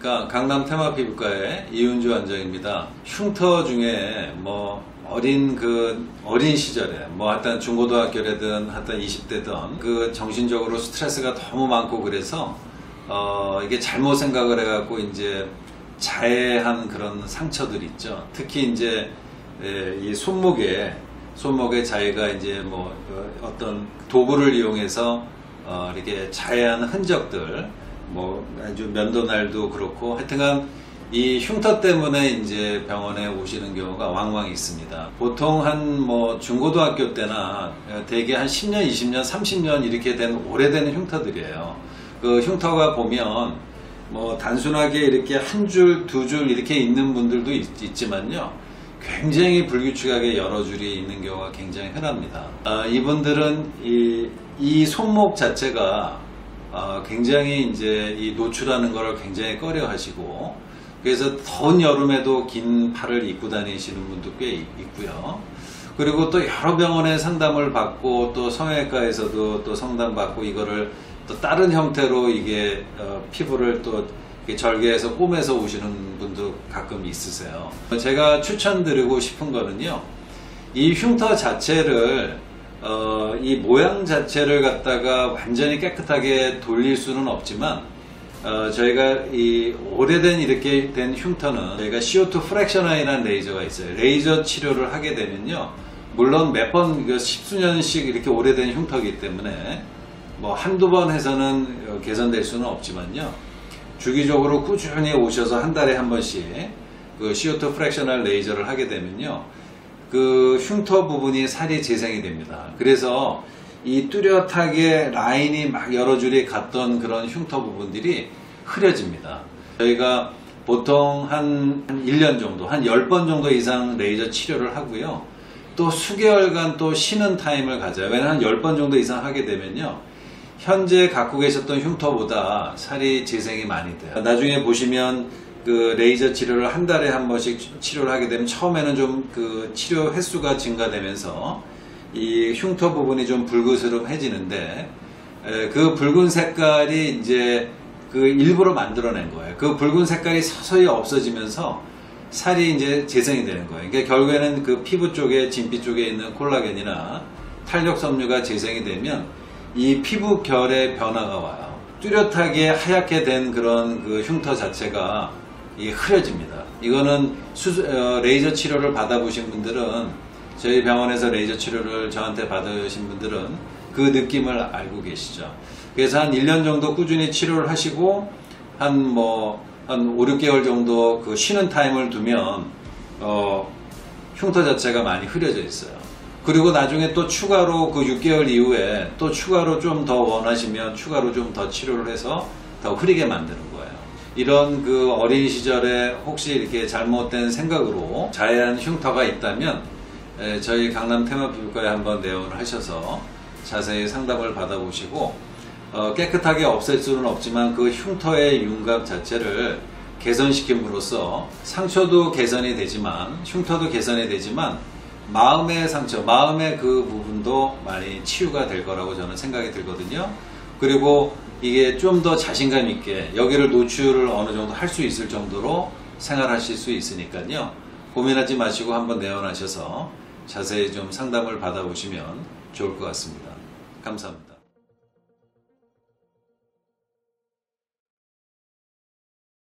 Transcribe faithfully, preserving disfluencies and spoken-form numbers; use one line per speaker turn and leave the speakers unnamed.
안녕하십니까. 강남 테마피부과의 이윤주 원장입니다. 흉터 중에 뭐 어린 그 어린 시절에 뭐 하여튼 중고등학교라든 하여튼 이십 대든 그 정신적으로 스트레스가 너무 많고 그래서 어 이게 잘못 생각을 해갖고 이제 자해한 그런 상처들 있죠. 특히 이제 이 손목에 손목의 자해가 이제 뭐 어떤 도구를 이용해서 어 이렇게 자해한 흔적들, 뭐 아주 면도날도 그렇고 하여튼간 이 흉터 때문에 이제 병원에 오시는 경우가 왕왕 있습니다. 보통 한 뭐 중고등학교 때나 대개 한 십 년, 이십 년, 삼십 년 이렇게 된 오래된 흉터들이에요. 그 흉터가 보면 뭐 단순하게 이렇게 한 줄, 두 줄 이렇게 있는 분들도 있, 있지만요. 굉장히 불규칙하게 여러 줄이 있는 경우가 굉장히 흔합니다. 아, 이분들은 이, 이 손목 자체가 아, 굉장히 이제 이 노출하는 걸 굉장히 꺼려 하시고, 그래서 더운 여름에도 긴 팔을 입고 다니시는 분도 꽤 있고요. 그리고 또 여러 병원에 상담을 받고 또 성형외과에서도 또 상담받고 이거를 또 다른 형태로 이게 어, 피부를 또 절개해서 꼬매서 오시는 분도 가끔 있으세요. 제가 추천드리고 싶은 거는요, 이 흉터 자체를 어, 이 모양 자체를 갖다가 완전히 깨끗하게 돌릴 수는 없지만 어, 저희가 이 오래된 이렇게 된 흉터는 저희가 씨오 투 프랙셔너이라는 레이저가 있어요. 레이저 치료를 하게 되면요, 물론 몇 번 십수년씩 이렇게 오래된 흉터이기 때문에 뭐 한두 번 해서는 개선될 수는 없지만요, 주기적으로 꾸준히 오셔서 한 달에 한 번씩 그 씨오 투 프랙셔널 레이저를 하게 되면요, 그 흉터 부분이 살이 재생이 됩니다. 그래서 이 뚜렷하게 라인이 막 여러 줄이 갔던 그런 흉터 부분들이 흐려집니다. 저희가 보통 한, 한 일 년 정도, 한 열 번 정도 이상 레이저 치료를 하고요. 또 수개월간 또 쉬는 타임을 가져요. 왜냐하면 한 열 번 정도 이상 하게 되면요, 현재 갖고 계셨던 흉터보다 살이 재생이 많이 돼요. 나중에 보시면 그 레이저 치료를 한 달에 한 번씩 치료를 하게 되면 처음에는 좀 그 치료 횟수가 증가되면서 이 흉터 부분이 좀 붉으스름해지는데, 그 붉은 색깔이 이제 그 일부러 만들어낸 거예요. 그 붉은 색깔이 서서히 없어지면서 살이 이제 재생이 되는 거예요. 그러니까 결국에는 그 피부 쪽에, 진피 쪽에 있는 콜라겐이나 탄력 섬유가 재생이 되면 이 피부 결의 변화가 와요. 뚜렷하게 하얗게 된 그런 그 흉터 자체가 이 흐려집니다. 이거는 수수, 어, 레이저 치료를 받아보신 분들은, 저희 병원에서 레이저 치료를 저한테 받으신 분들은 그 느낌을 알고 계시죠. 그래서 한 일 년 정도 꾸준히 치료를 하시고 한 뭐 한 오, 육 개월 정도 그 쉬는 타임을 두면 어, 흉터 자체가 많이 흐려져 있어요. 그리고 나중에 또 추가로 그 육 개월 이후에 또 추가로 좀 더 원하시면 추가로 좀 더 치료를 해서 더 흐리게 만드는 거예요. 이런 그 어린 시절에 혹시 이렇게 잘못된 생각으로 자해한 흉터가 있다면 에, 저희 강남 테마피부과에 한번 내원을 하셔서 자세히 상담을 받아보시고 어, 깨끗하게 없앨 수는 없지만 그 흉터의 윤곽 자체를 개선시킴으로써 상처도 개선이 되지만 흉터도 개선이 되지만 마음의 상처, 마음의 그 부분도 많이 치유가 될 거라고 저는 생각이 들거든요. 그리고 이게 좀 더 자신감 있게 여기를 노출을 어느 정도 할 수 있을 정도로 생활하실 수 있으니까요, 고민하지 마시고 한번 내원하셔서 자세히 좀 상담을 받아보시면 좋을 것 같습니다. 감사합니다.